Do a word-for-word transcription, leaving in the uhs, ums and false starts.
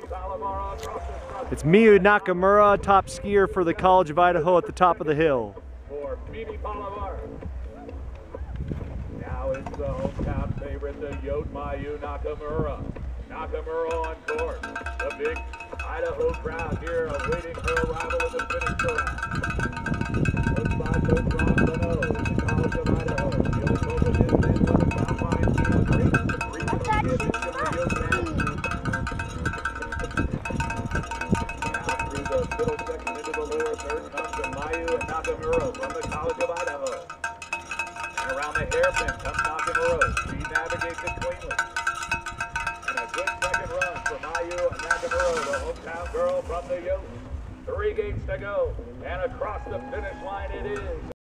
It's Miyu Nakamura, top skier for the College of Idaho at the top of the hill. Now it's the hometown favorite, the Miyu Nakamura. Nakamura on course. The big Idaho crowd here awaiting her arrival in the finish corral. Looks like those from the nose, the College of Idaho. The Oklahoma distance on the combine team of great regional champions in the U S A. Now through the middle section into the lower third comes the Miyu and Nakamura from the College of Idaho. And around the hairpin comes Nakamura. She navigates it cleanly. And a good second run for Miyu and Nakamura, the hometown girl from the U. Three gates to go, and across the finish line it is.